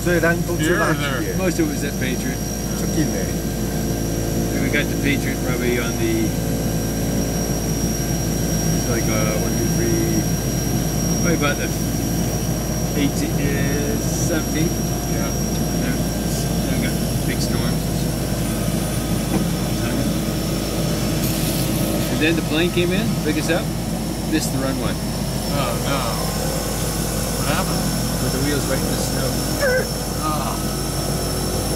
最烂都最烂 Here or there? 几 Most of it was at Patriot. 出近嘞， And we got the Patriot probably on the, it's like 1, 2, 3, probably about the 18th, 17th. Yeah. Then we got big storms. And then the plane came in, picked us up, missed the runway. Oh no. What happened? With the wheels right in the snow. Oh.